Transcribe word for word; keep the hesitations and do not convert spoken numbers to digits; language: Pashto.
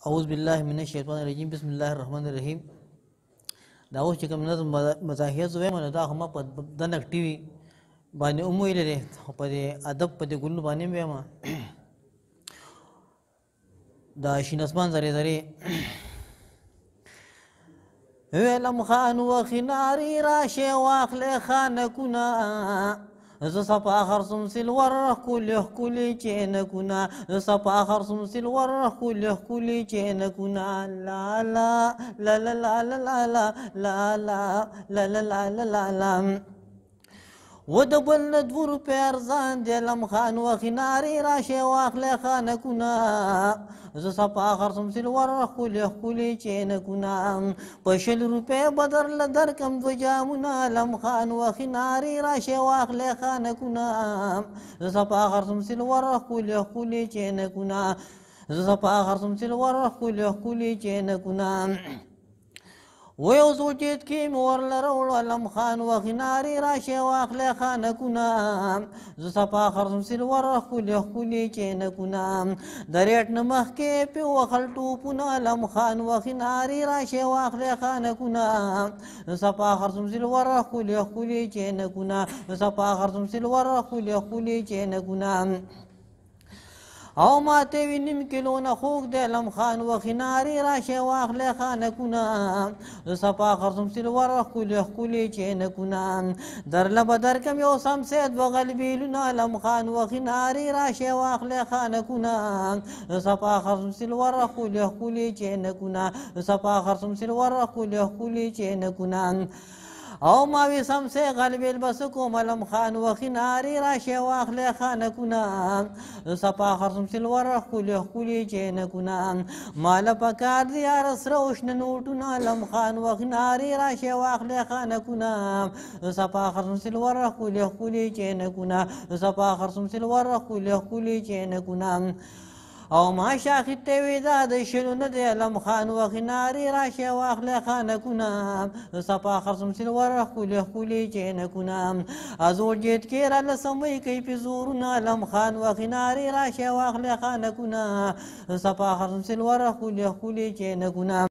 اعوذ بالله من الشیطان الرجیم بسم الله الرحمن الرحیم. دا اوس چې کوم نظم مزاحیت وایم نو دا خو ما په دنک ټي وي باندې هم ویلی دی، خو په دې ادب په دې ګلونو باندې هم وایم. دا شین اسمان زرې زرې ویلم خان وخناري راشې واخلې خانکونه زه صفا خرصم سلور ښکلې ښکلې چینکونه زه صفا خرصم سلور ښکلې ښکلې چینکونه لا لا لا لا لا لا لا لا لا لا لا لا لا لا و د بل نه دوه روپۍ ارزان دی لم خان وخناري راشې واخلې خانکونه زه صفا خرصم سلور ښکلې ښکلې چینکونه په شل روپۍ به درله درکم دوه جامونه لم خان وخناري راشې واخلې خانکونه زه صفا خرصم سلور ښکلې ښکلې چینکونه زه صفا خرصم سلور ښکلې ښکلې چینکونه و یو زوجیت کې مې ورله راوړو علم خان وخناري راشې واخلې خانکونه زه صفا خرصم سلور ښکلې ښکلې چینکونه د ریټ نه مخکې پې وخل ټوپونه علم خان وخناري راشې واخلې خانکونه زه صفا خرصم سلور ښکلې ښکلې چینکونه زه صفا خرصم سلور ښکلې ښکلې چینکونه او ماته وي نیم کیلو نه خوږ دی لم خان وخناري راشې واخلې خانکونه زه صفا خرصم سلور ښکلې ښکلې چینکونه درله به درکم یو سمسې دوه غلبیلونه لم خان وخناري راشې واخلې خانکونه زه صفا خرصم سلور ښکلې ښکلې چینکونه زه صفا خرصم سلور ښکلې ښکلې چینکونه او ما وی سمسې غلبیل بس کوم علم خان وخناري راشې واخلې خانکونه زه صفا خرصم سلور ښکلې ښکلې چینکونه ماله پکار دی یاره سره وشنه نوټونه علم خان وخناري راشې واخلې خانکونه زه صفا خرصم سلور ښکلې ښکلې چینکونه زه صفا خرصم سلور ښکلې ښکلې چینکونه او ما شاخې ته وې دا د شلو نه دی علم خان وخناري راشې واخلې خانکونه زه صفا خرصم سلور ښکلې ښکلې چینکونه ازور جیت کې راله سمۍ کوي پې زورونه علم خان وخناري راشې واخلې خانکونه زه صفا خرصم سلور ښکلې ښکلې چینکونه